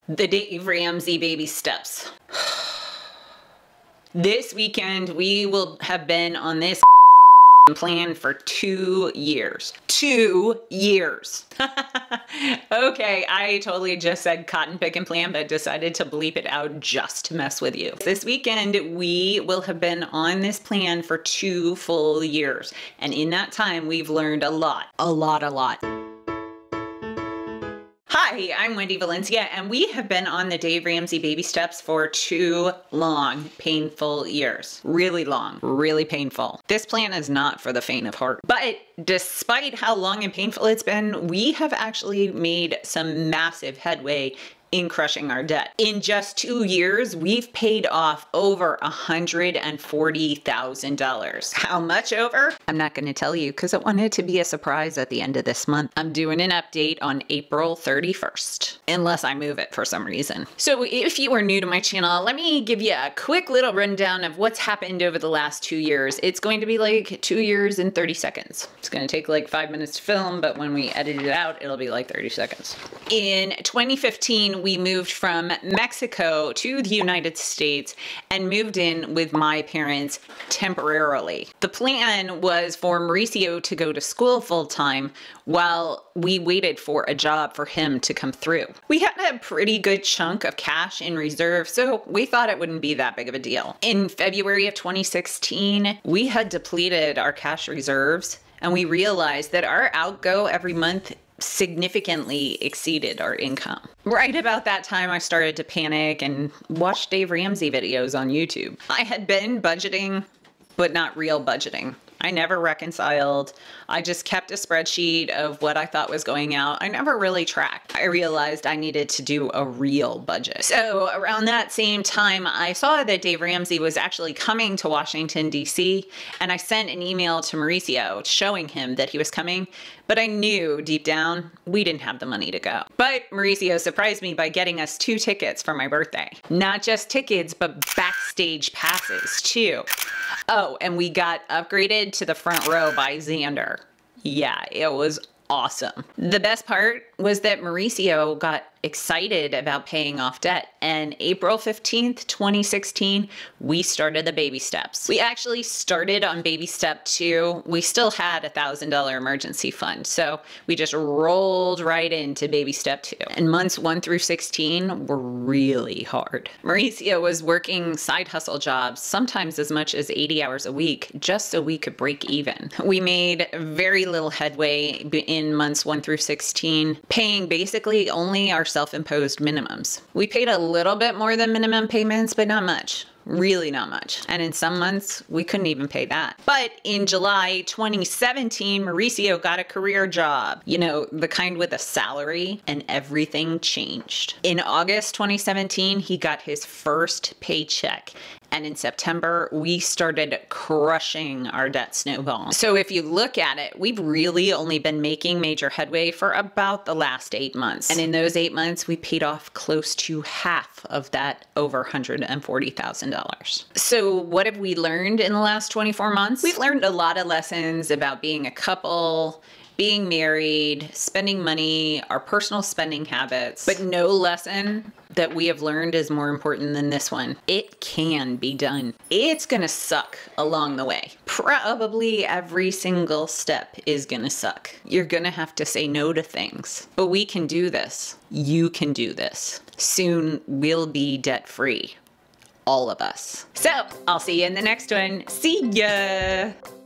The Dave Ramsey baby steps. This weekend, we will have been on this plan for 2 years. 2 years. Okay, I totally just said cotton picking plan, but decided to bleep it out just to mess with you. This weekend, we will have been on this plan for 2 full years. And in that time, we've learned a lot. A lot. Hi, I'm Wendy Valencia, and we have been on the Dave Ramsey baby steps for 2 long, painful years. Really long, really painful. This plan is not for the faint of heart. But despite how long and painful it's been, we have actually made some massive headway in crushing our debt. In just 2 years, we've paid off over $140,000. How much over? I'm not going to tell you because I want it to be a surprise at the end of this month. I'm doing an update on April 31st, unless I move it for some reason. So if you are new to my channel, let me give you a quick little rundown of what's happened over the last 2 years. It's going to be like 2 years and 30 seconds. It's going to take like 5 minutes to film, but when we edit it out, it'll be like 30 seconds. In 2015, we moved from Mexico to the United States and moved in with my parents temporarily. The plan was for Mauricio to go to school full-time while we waited for a job for him to come through. We had a pretty good chunk of cash in reserve, so we thought it wouldn't be that big of a deal. In February of 2016, we had depleted our cash reserves, and we realized that our outgo every month significantly exceeded our income. Right about that time, I started to panic and watch Dave Ramsey videos on YouTube. I had been budgeting, but not real budgeting. I never reconciled. I just kept a spreadsheet of what I thought was going out. I never really tracked. I realized I needed to do a real budget. So around that same time, I saw that Dave Ramsey was actually coming to Washington, D.C., and I sent an email to Mauricio showing him that he was coming, but I knew deep down we didn't have the money to go. But Mauricio surprised me by getting us 2 tickets for my birthday. Not just tickets, but backstage passes too. Oh, and we got upgraded to the front row by Xander. Yeah, it was awesome. The best part was that Mauricio got excited about paying off debt, and April 15th, 2016, we started the baby steps. We actually started on baby step 2. We still had a $1,000 emergency fund, so we just rolled right into baby step 2. And months 1 through 16 were really hard. Mauricio was working side hustle jobs, sometimes as much as 80 hours a week, just so we could break even. We made very little headway in months 1 through 16, paying basically only our self-imposed minimums. We paid a little bit more than minimum payments, but not much. Really not much. And in some months, we couldn't even pay that. But in July 2017, Mauricio got a career job. You know, the kind with a salary, and everything changed. In August 2017, he got his first paycheck. And in September, we started crushing our debt snowball. So if you look at it, we've really only been making major headway for about the last 8 months. And in those 8 months, we paid off close to half of that over $140,000. So what have we learned in the last 24 months? We've learned a lot of lessons about being a couple, being married, spending money, our personal spending habits, but no lesson that we have learned is more important than this one. It can be done. It's gonna suck along the way. Probably every single step is gonna suck. You're gonna have to say no to things, but we can do this. You can do this. Soon we'll be debt-free. All of us. So I'll see you in the next one. See ya.